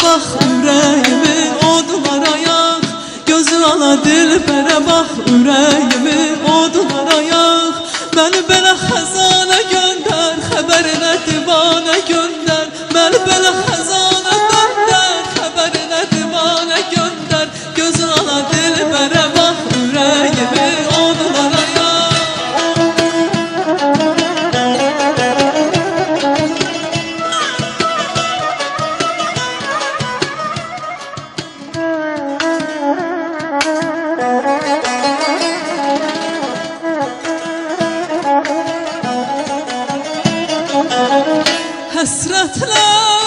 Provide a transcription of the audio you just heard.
bax ürəyimi odlara yağ. Gözün ala dilbərə bax ürəyimi odlara yağ. Məni belə xəzanə göndər, xəbərinə divanə göndər. Məni belə xəzanə göndər, xəbərinə divanə göndər. Gözün ala dilbərə bax ürəyimi odlara yağ. Həsrətlə